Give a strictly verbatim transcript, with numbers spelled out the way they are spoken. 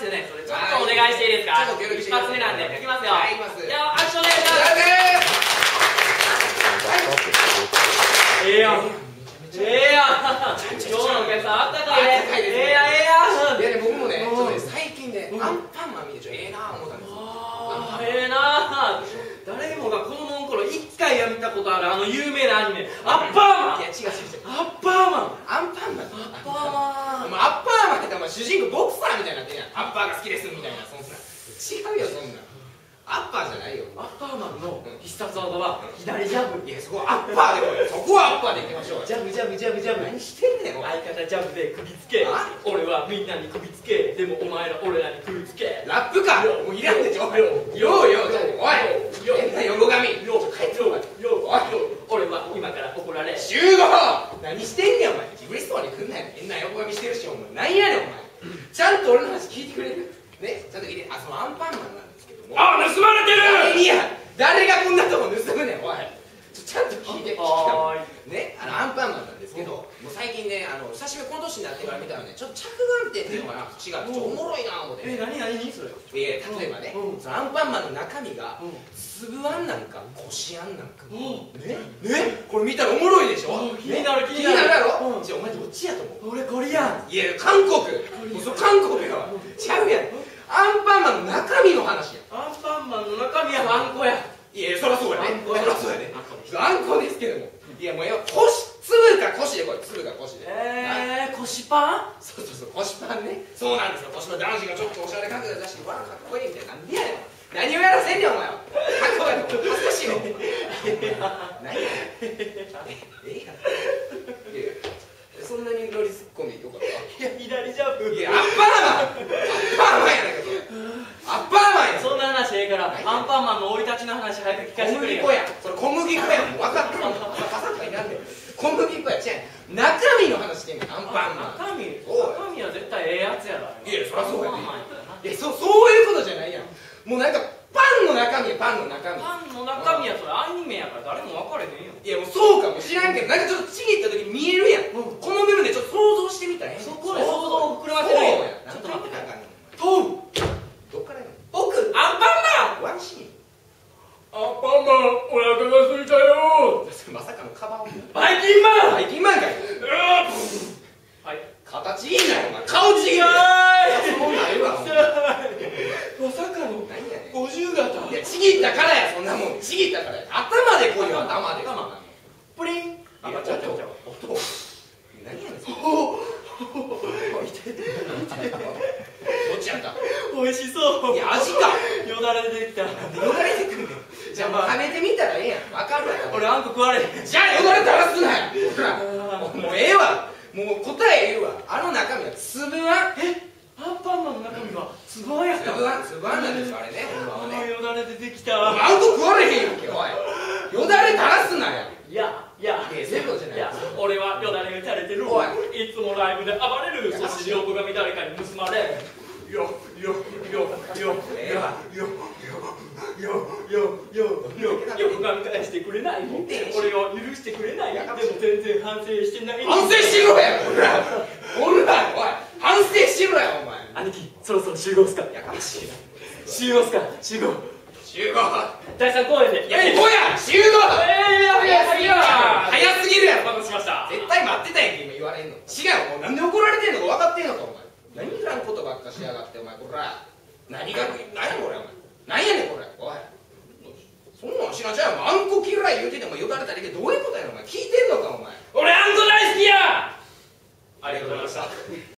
ますよね。それちょっとお願いしていいですか。 ちょっと協力して一発目なんでいきますよ。 はい、いきます。 じゃあアクションお願いします。ええやんええやん、今日のお客さんあったかいね。ええやんええやん。 いやね、僕もね、ちょっとね、最近ね、アンパンマン見てちょっとええなぁ思ったんですよ。 ああ、ええなぁ。誰もが子供の頃一回は見たことあるあの有名なアニメ、アッパーマン。 いや、違う違う違う。 アッパーマン。 アンパンマン。 アッパーマン。 お前アッパーマンってお前主人公ボクサーみたいになってんやん。アッパーが好きですみたいな、そんな。違うよ、そんな。アッパーじゃないよ。 アッパーマンの必殺技は左ジャブ。 いや、そこはアッパーでこれ。そこはアッパーでいきましょう。 ジャブジャブジャブジャブ。 何してんねん、お前。 相方ジャブで首つけ。俺はみんなに首つけ。でもお前ら俺らに首つけ。 ラップか。もういらんでしょ。ようよう、おい。変な横髪。よう、帰ってお前。よう、おい。 俺は今から怒られ。 集合。何してんねん、お前。ジブリストアに来んなよ。変な横髪してるし、お前。何やねん、お前。ちゃんと俺の話聞いてくれる。ね、ちゃんと聞いて。あ、そのアンパンマンなんですけども。 あ、盗まれてる。 いや、誰がこんなとこ盗むねん、おい。ちゃんと聞いて、聞きはたね、あのアンパンマンなんですけど、もう最近ね、あの久しぶりこの年になってから見たらね、ちょっと着眼点っていうのかな、違う、ちょっとおもろいな思って。 え、何何それ。 えー、例えばね、そのアンパンマンの中身が粒あんなんかこしあんなんか。ね、ね、これ見たらおもろいでしょ。 気になる気気になるになるやろ。じゃあお前どっちやと思う。 俺コリアン。 いや、韓国。もうそ韓国やわ。ちゃうやん。アンパンマンの中身の話や。 アンパンマンの中身はあんこや。 いや、そらそうやね。そらそうやね。あんこですけども。いや、もうよ、こし、粒かこしでこれ、粒かこしで。 えー、腰パン。 そうそうそう、こしパンね。そうなんですよ。腰パン男子がちょっとおしゃれ角度出して、わあ、かっこいいみたいな。なんでやねん。何をやらせんねん、お前は。かっこいいの。恥ずかしいよ。何やねん。ええやん。いや、そんなにノリツッコミよかった。 いや、左ジャブ。 いや、アッパーマン。アッパーマンやないか、それ。アッパーマンや。 そんな話ええから、アンパンマンの生い立ちの話早く聞かせてくれよ。 小麦粉や。それ小麦粉や。もう分かった。パサッといらんねん。小麦粉や。違う。中身の話してんねん、アンパンマン。 中身。中身は絶対ええやつやろ。 いや、そりゃそうやね。いや、そ、そういうことじゃないやん。もうなんか、パンの中身や、パンの中身。 パンの中身や、それアニメやから誰も分かれへんよ。 いや、もうそうかもしらんけど、なんかちょっとちぎった時に見えるやん。この部分でちょっと想像してみたらええねん。 そこで想像を膨らませるそうや。 ちょっと待って。 トウ。どっからやの。 僕、アンパンマン。 ワンシーン。 アンパンマン、お腹が空いたよ。 まさかのカバン。 バイキンマン。 バイキンマンかい。 はい。 形いいなよ、お前。顔ちぎる。そうないわ。 まさかの何やねん。 五十型。 いや、ちぎったからや、そんなもん。ちぎったからや。頭でこいよ、頭で。 頭。プリン。 あ、ちゃうちゃうちゃう。音。何やねん。 おお。 どっちやった。 美味しそう。 いや、味か。 よだれ出てきた。 よだれてくんねん。じゃあもう食べてみたらええやん。わかるわよ。 俺あんこ食われへん。 じゃあよだれ垂らすなよ。ほら。もうええわ。もう答え言うわ。あの中身は粒あん。 え、アンパンマンの中身は粒あんやった。 粒あん、粒あんなんですよ、あれね。ほんまはね。 よだれ出てきた。 あんこ食われへんやんけ、おい。よだれ垂らすなよ。 いや、いや、 いや、そういうことじゃない。 いや、俺はよだれが垂れてる。 おい。 いつもライブで暴れる。そして両方が誰かに盗まれ。よ、よ、よ、よ、 ええわ。 よ、よ、よ、よ、よ、よくが見返してくれない。俺を許してくれない。でも全然反省してない。 反省しろや、ほら。ほら、おい。反省しろや、お前。 兄貴、そろそろ集合っすか。 やかましいな。 集合っすか。集合。 集合。 だいさん公演で。 いや、ここや。集合。 ええ、早すぎるわ。 早すぎるやろ。 お待たせしました。 絶対待ってたやんけ、今言われんの。違う、もうなんで怒られてんのか分かってんのか、お前。何いらんことばっかしやがって、お前、こら。何が、何やこれ、お前。何やねん、これ。おい。そんなん知らんちゃうよ。あんこ嫌い言うててもよだれたりでどういうことやろ、お前。聞いてんのか、お前。 俺あんこ大好きや。ありがとうございました。